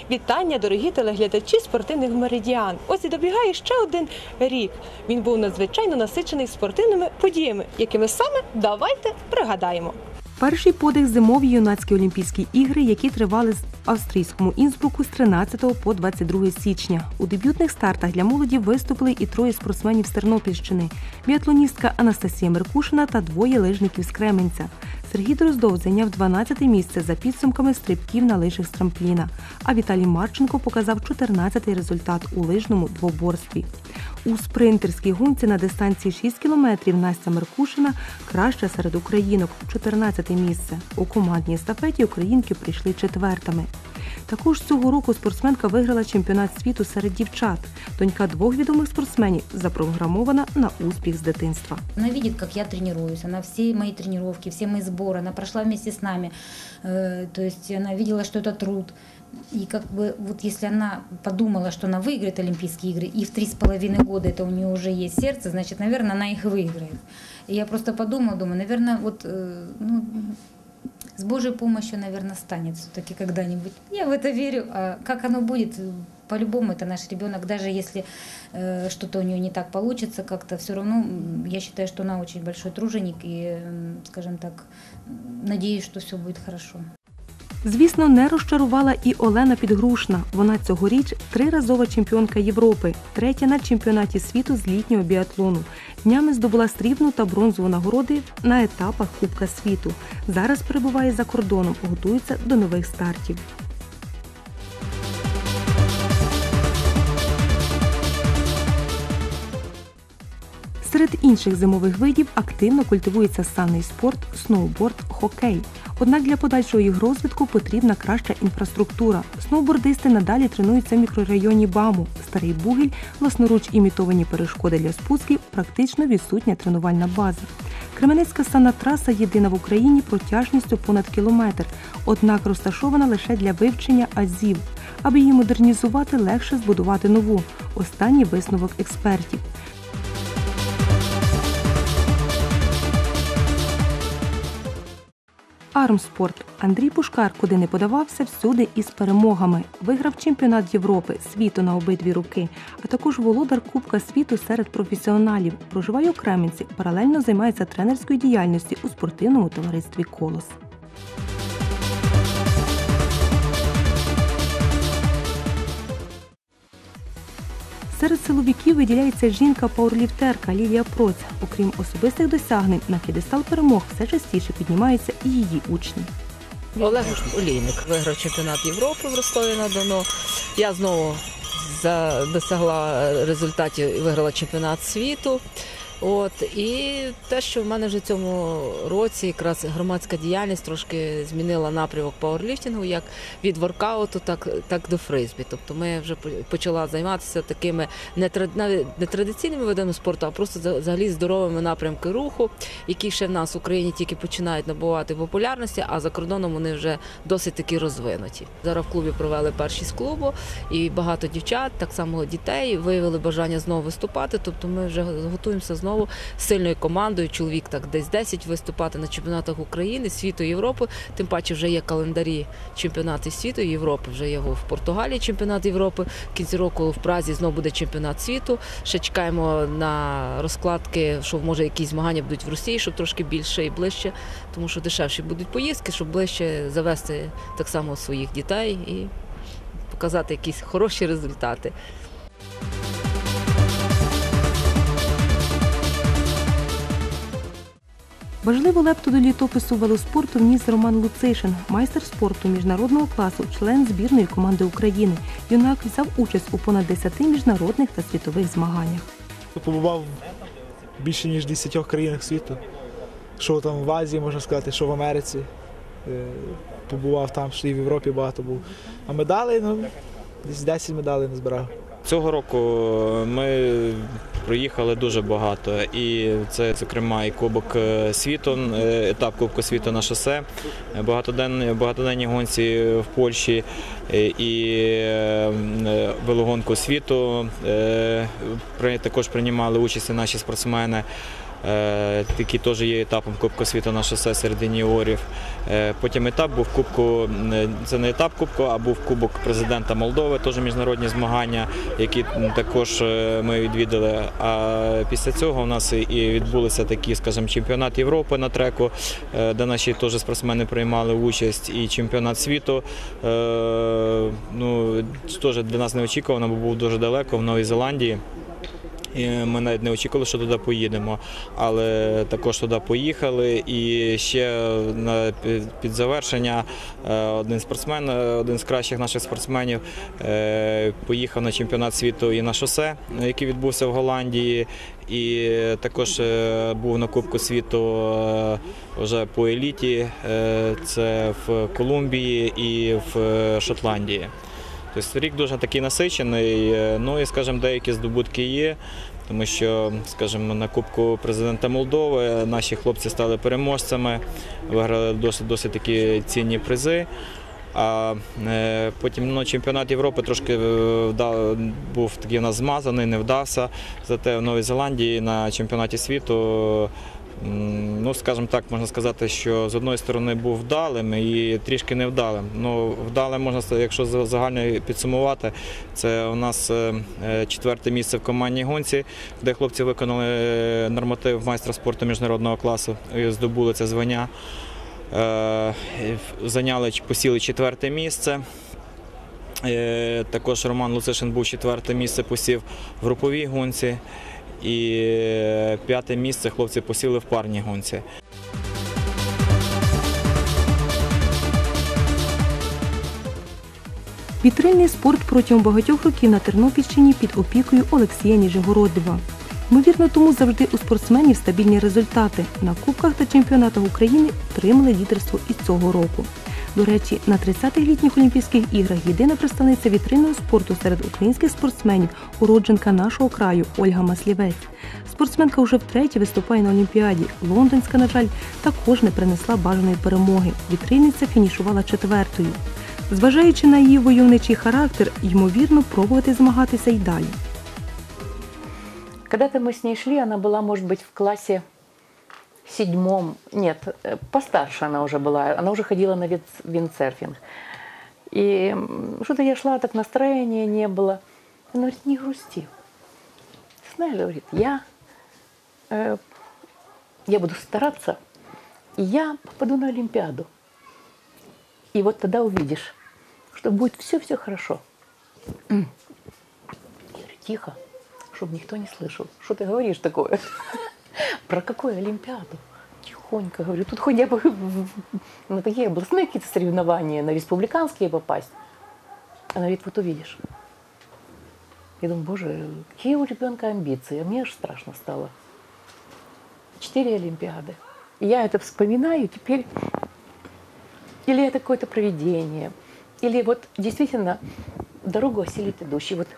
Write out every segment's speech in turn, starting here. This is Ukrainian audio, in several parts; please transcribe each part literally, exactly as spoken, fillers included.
Вітання, дорогі телеглядачі спортивних меридіан. Ось і добігає ще один рік. Він був надзвичайно насичений спортивними подіями, якими саме давайте пригадаємо. Перший подих зимові юнацькі Олімпійські ігри, які тривали в австрійському Інсбруку з тринадцятого по двадцять друге січня. У дебютних стартах для молоді виступили і троє спортсменів з Тернопільщини – біатлоністка Анастасія Меркушина та двоє лижників з Кременця. Сергій Дроздов зайняв дванадцяте місце за підсумками стрибків на лижах з трампліна, а Віталій Марченко показав чотирнадцятий результат у лижному двоборстві. У спринтерській гонці на дистанції шість кілометрів Настя Меркушина краща серед українок – чотирнадцяте місце. У командній естафеті українки прийшли четвертими. Також цього року спортсменка виграла чемпіонат світу серед дівчат. Донька двох відомих спортсменів запрограмована на успіх з дитинства. Вона бачить, як я тренуюсь, вона всі мої тренування, всі мої збори, вона пройшла разом з нами. Тобто вона бачила, що це труд. И как бы вот если она подумала, что она выиграет Олимпийские игры, и в три с половиной года это у нее уже есть сердце, значит, наверное, она их выиграет. И я просто подумала, думаю, наверное, вот ну, с Божьей помощью, наверное, станет все-таки когда-нибудь. Я в это верю. А как оно будет, по-любому это наш ребенок, даже если э, что-то у нее не так получится, как-то все равно, я считаю, что она очень большой труженик и, скажем так, надеюсь, что все будет хорошо. Звісно, не розчарувала і Олена Підгрушна. Вона цьогоріч триразова чемпіонка Європи, третя на чемпіонаті світу з літнього біатлону. Днями здобула срібну та бронзову нагороди на етапах Кубка світу. Зараз перебуває за кордоном, готується до нових стартів. Серед інших зимових видів активно культивується санний спорт, сноуборд, хокей. Однак для подальшого їх розвитку потрібна краща інфраструктура. Сноубордисти надалі тренуються в мікрорайоні БАМу. Старий Бугіль, власноруч імітовані перешкоди для спусків, практично відсутня тренувальна база. Кременецька санна траса єдина в Україні протяжністю понад кілометр, однак розташована лише для вивчення азів. Аби її модернізувати, легше збудувати нову. Останній висновок експертів. Армспорт. Андрій Пушкар, куди не подавався, всюди із перемогами. Виграв чемпіонат Європи, світу на обидві руки, а також володар Кубка світу серед професіоналів. Проживає у Кременці, паралельно займається тренерською діяльністю у спортивному товаристві «Колос». Серед силовиків виділяється жінка-пауерліфтерка Лілія Проць. Окрім особистих досягнень, на п'єдестал перемог все частіше піднімаються і її учні. Олег Олійник виграв чемпіонат Європи в Ростові-на-Дону. Я знову досягла результатів і виграла чемпіонат світу. От, і те, що в мене вже в цьому році якраз громадська діяльність трошки змінила напрямок пауерліфтингу, як від воркауту, так, так до фризбі. Тобто ми вже почала займатися такими нетрадиційними видами спорту, а просто взагалі здоровими напрямками руху, які ще в нас в Україні тільки починають набувати популярності, а за кордоном вони вже досить таки розвинуті. Зараз в клубі провели перші з клубу, і багато дівчат, так само дітей, виявили бажання знову виступати, тобто ми вже готуємося знову знову сильною командою, чоловік так десь десять виступати на чемпіонатах України, світу, Європи, тим паче вже є календарі чемпіонатів світу і Європи, вже є в Португалії чемпіонат Європи, в кінці року в Празі знову буде чемпіонат світу, ще чекаємо на розкладки, що може якісь змагання будуть в Росії, щоб трошки більше і ближче, тому що дешевші будуть поїздки, щоб ближче завести так само своїх дітей і показати якісь хороші результати. Важливу лепту до літопису велоспорту вніс Роман Луцишин, майстер спорту міжнародного класу, член збірної команди України. Юнак взяв участь у понад десяти міжнародних та світових змаганнях. Побував в більше ніж десятьох країнах світу. Що там в Азії, можна сказати, що в Америці. Побував там, що і в Європі багато був. А медалей, ну, десь десять медалей назбирав. Цього року ми проїхали дуже багато, і це, зокрема, і Кубок світу, етап Кубку світу на шосе, багатоденні, багатоденні гонці в Польщі і велогонку світу. Також приймали участь наші спортсмени. який теж є етапом Кубку світу на шосе серед юніорів. Потім етап був Кубку, це не етап Кубку, а був Кубок президента Молдови, теж міжнародні змагання, які також ми відвідали. А після цього у нас і відбулися такі, скажімо, чемпіонат Європи на треку, де наші теж спортсмени приймали участь, і чемпіонат світу. Ну, теж для нас неочікувано, бо був дуже далеко, в Новій Зеландії. І ми навіть не очікували, що туди поїдемо, але також туди поїхали. І ще на, під завершення один спортсмен, один з кращих наших спортсменів, поїхав на чемпіонат світу і на шосе, який відбувся в Голландії. І також був на Кубку світу вже по еліті, це в Колумбії і в Шотландії. Тобто рік дуже такий насичений, ну і, скажімо, деякі здобутки є, тому що, скажімо, на Кубку президента Молдови наші хлопці стали переможцями, виграли досить, досить такі цінні призи. А потім ну, чемпіонат Європи трошки вдав, був такий у нас змазаний, не вдався. Зате в Новій Зеландії на чемпіонаті світу, ну, скажімо так, можна сказати, що з одної сторони був вдалим і трішки невдалим. Ну, вдалим, можна, якщо загально підсумувати, це у нас четверте місце в командній гонці, де хлопці виконали норматив майстра спорту міжнародного класу і здобули це звання. Зайняли, посіли четверте місце. Також Роман Луцишин був четверте місце, посів в груповій гонці. І п'яте місце хлопці посіли в парній гонці. Вітрильний спорт протягом багатьох років на Тернопільщині під опікою Олексія Ніжегородова. Ймовірно, тому завжди у спортсменів стабільні результати. На Кубках та чемпіонатах України отримали лідерство і цього року. До речі, на тридцятих літніх Олімпійських іграх єдина представниця вітрильного спорту серед українських спортсменів – уродженка нашого краю Ольга Маслівець. Спортсменка вже втретє виступає на Олімпіаді. Лондонська, на жаль, також не принесла бажаної перемоги. Вітрильниця фінішувала четвертою. Зважаючи на її войовничий характер, ймовірно, пробувати змагатися й далі. Когда-то мы с ней шли, она была, может быть, в классе седьмом, нет, постарше она уже была, она уже ходила на виндсерфинг. И что-то я шла, так настроения не было. Она говорит, не грусти. Знаешь, говорит, я, э, я буду стараться, и я попаду на Олимпиаду. И вот тогда увидишь, что будет все-все хорошо. Я говорю, тихо, чтобы никто не слышал. Что ты говоришь такое? Про какую Олимпиаду? Тихонько говорю. Тут хоть я бы на такие областные какие-то соревнования, на республиканские попасть. Она говорит, вот увидишь. Я думаю, боже, какие у ребенка амбиции. А мне аж страшно стало. Четыре Олимпиады. И я это вспоминаю теперь. Или это какое-то провидение. Или вот действительно дорогу осилит идущий. Вот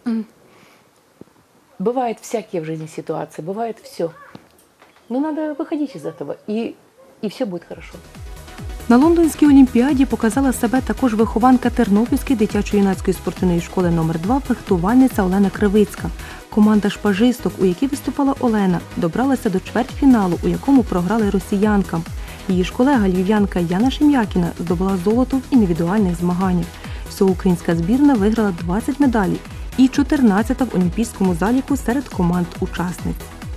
бывают всякие в жизни ситуации, бывает все. Но надо выходить из этого, и, и все будет хорошо. На Лондонській Олімпіаді показала себе також вихованка Тернопільської дитячо-юнацької спортивної школи номер два фехтувальниця Олена Кривицька. Команда шпажисток, у якій виступала Олена, добралася до чвертьфіналу, у якому програли росіянкам. Її ж колега львів'янка Яна Шем'якіна здобула золото в індивідуальних змаганнях. Всього українська збірна виграла двадцять медалей і чотирнадцята в олімпійському заліку серед команд-учасниць.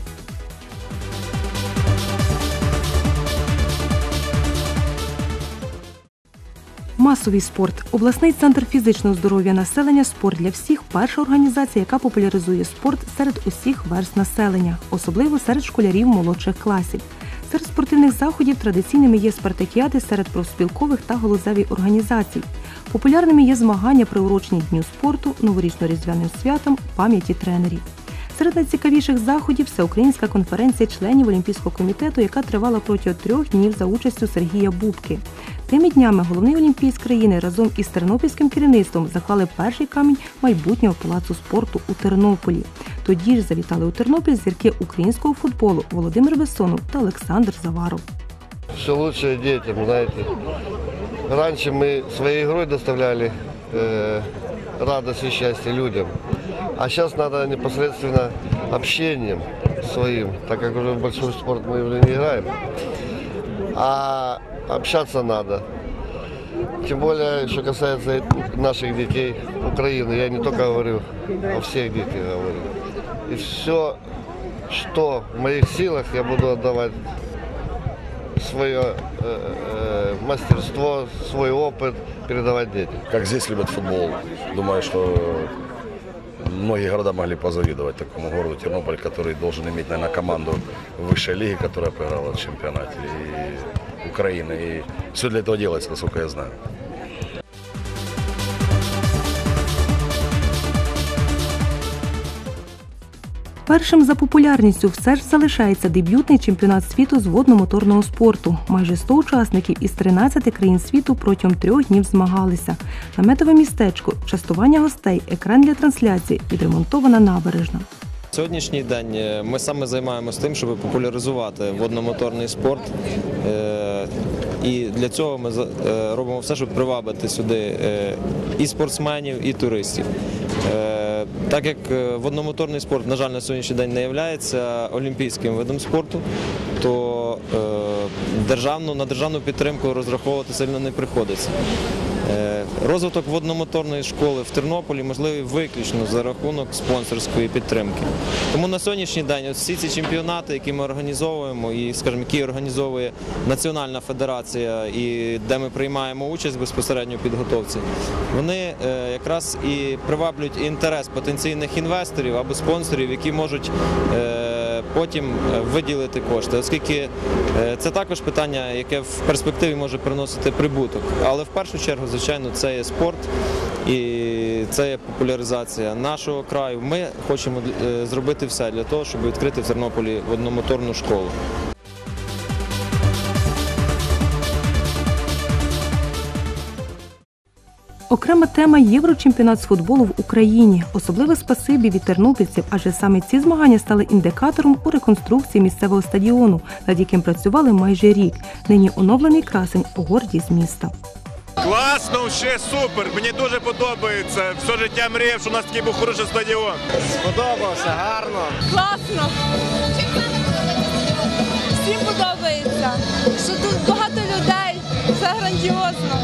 Масовий спорт. Обласний центр фізичного здоров'я населення «Спорт для всіх» – перша організація, яка популяризує спорт серед усіх верств населення, особливо серед школярів молодших класів. Серед спортивних заходів традиційними є спартакіади серед профспілкових та галузевих організацій. Популярними є змагання, приурочені Дню спорту, новорічно-різдвяним святам, пам'яті тренерів. Серед найцікавіших заходів – всеукраїнська конференція членів Олімпійського комітету, яка тривала протягом трьох днів за участю Сергія Бубки. Тими днями головний олімпійський країни разом із тернопільським керівництвом заклали перший камінь майбутнього палацу спорту у Тернополі. Тоді ж завітали у Тернопіль зірки українського футболу Володимир Бессонов та Олександр Заваров. Все лучшее детям, знаете. Раньше мы своей игрой доставляли э, радость и счастье людям, а сейчас надо непосредственно общением, своим, так как уже в большой спорт мы уже не играем. А общаться надо. Тем более, что касается наших детей, Украины, я не только говорю, о всех детях говорю. И все, что в моих силах, я буду отдавать свое э, э, мастерство, свой опыт передавать детям. Как здесь любят футбол. Думаю, что многие города могли позавидовать такому городу Тернополь, который должен иметь, наверное, команду высшей лиги, которая поиграла в чемпионате и Украины. И все для этого делается, насколько я знаю. Першим за популярністю все ж залишається дебютний чемпіонат світу з водно-моторного спорту. Майже сто учасників із тринадцяти країн світу протягом трьох днів змагалися. Наметове містечко, частування гостей, екран для трансляції, відремонтована набережна. Сьогоднішній день ми саме займаємося тим, щоб популяризувати водно-моторний спорт. І для цього ми робимо все, щоб привабити сюди і спортсменів, і туристів. Так як водномоторний спорт, на жаль, на сьогоднішній день не є олімпійським видом спорту, то державну, на державну підтримку розраховувати сильно не приходиться. Розвиток водномоторної школи в Тернополі можливий виключно за рахунок спонсорської підтримки. Тому на сьогоднішній день ось всі ці чемпіонати, які ми організовуємо, і, скажімо, які організовує Національна федерація, і де ми приймаємо участь безпосередньо в підготовці, вони якраз і приваблюють інтерес потенційних інвесторів або спонсорів, які можуть потім виділити кошти, оскільки це також питання, яке в перспективі може приносити прибуток. Але в першу чергу, звичайно, це є спорт і це є популяризація нашого краю. Ми хочемо зробити все для того, щоб відкрити в Тернополі водномоторну школу. Окрема тема – Єврочемпіонат з футболу в Україні. Особливе спасибі від тернопільців, адже саме ці змагання стали індикатором у реконструкції місцевого стадіону, над яким працювали майже рік. Нині оновлений красень – гордість міста. Класно, ще супер, мені дуже подобається. Все життя мріяв, що у нас такий був хороший стадіон. Сподобався, гарно. Класно. Всім подобається, що тут багато людей, все грандіозно.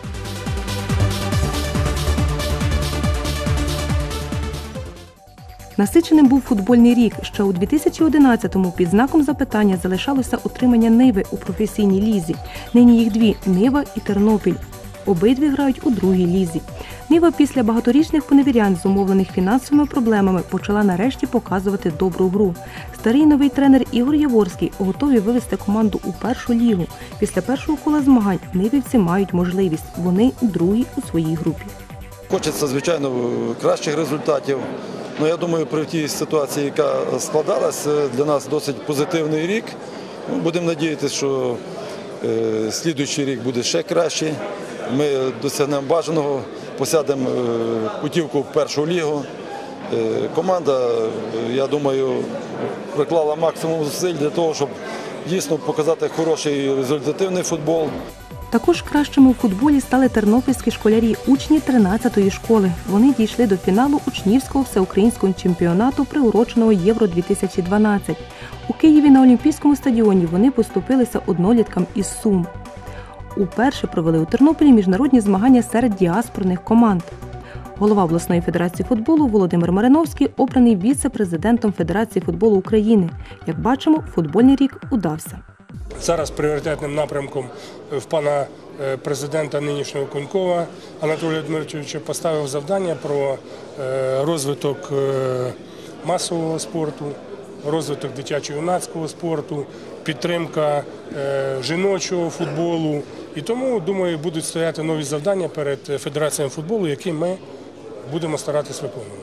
Насиченим був футбольний рік. Ще у дві тисячі одинадцятому під знаком запитання залишалося утримання Ниви у професійній лізі. Нині їх дві – Нива і Тернопіль. Обидві грають у другій лізі. Нива після багаторічних поневірянь, зумовлених фінансовими проблемами, почала нарешті показувати добру гру. Старий новий тренер Ігор Яворський готові вивести команду у першу лігу. Після першого кола змагань нивівці мають можливість. Вони другі у своїй групі. Хочеться, звичайно, кращих результатів. Ну, я думаю, при тій ситуації, яка складалася, для нас досить позитивний рік. Будемо сподіватися, що е, слідуючий рік буде ще кращий. Ми досягнемо бажаного, посядемо е, путівку в першу лігу. Е, команда, я думаю, приклала максимум зусиль для того, щоб дійсно показати хороший результативний футбол. Також кращими у футболі стали тернопільські школярі, учні тринадцятої школи. Вони дійшли до фіналу учнівського всеукраїнського чемпіонату, приуроченого Євро дві тисячі дванадцять. У Києві на Олімпійському стадіоні вони поступилися одноліткам із Сум. Уперше провели у Тернополі міжнародні змагання серед діаспорних команд. Голова обласної федерації футболу Володимир Мариновський обраний віце-президентом Федерації футболу України. Як бачимо, футбольний рік удався. Зараз пріоритетним напрямком в пана президента нинішнього Конькова Анатолія Дмитровича поставив завдання про розвиток масового спорту, розвиток дитячо-юнацького спорту, підтримка жіночого футболу. І тому, думаю, будуть стояти нові завдання перед Федерацією футболу, які ми будемо старатись виконувати.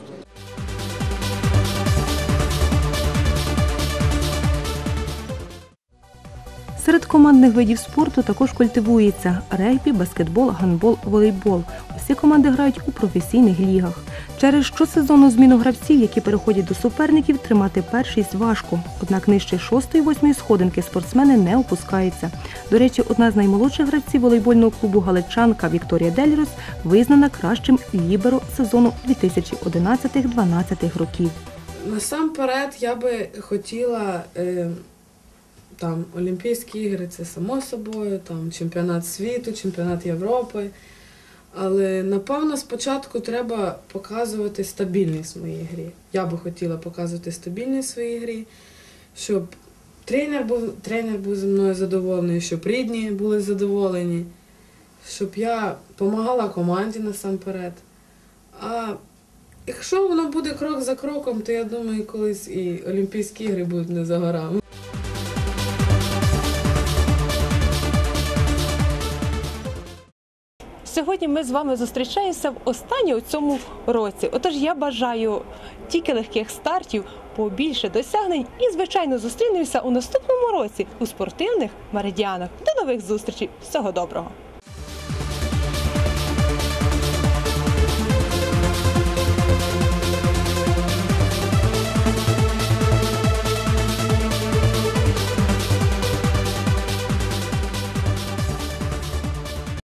Серед командних видів спорту також культивується регбі, баскетбол, гандбол, волейбол. Усі команди грають у професійних лігах. Через щосезонну зміну гравців, які переходять до суперників, тримати першість важко. Однак нижче шостої-восьмої сходинки спортсмени не опускаються. До речі, одна з наймолодших гравців волейбольного клубу галичанка Вікторія Дельрос визнана кращим ліберо сезону дві тисячі одинадцятих-дванадцятих років. Насамперед я би хотіла е, там Олімпійські ігри, це само собою, там чемпіонат світу, чемпіонат Європи. Але напевно спочатку треба показувати стабільність в моїй грі. Я би хотіла показувати стабільність в своїй грі, щоб тренер був, тренер був зі мною задоволений, щоб рідні були задоволені, щоб я допомагала команді насамперед. А якщо воно буде крок за кроком, то я думаю, колись і Олімпійські ігри будуть не за горами. Сьогодні ми з вами зустрічаємося в останнє у цьому році. Отож я бажаю тільки легких стартів, побільше досягнень і, звичайно, зустрінемося у наступному році у спортивних меридіанах. До нових зустрічей! Всього доброго!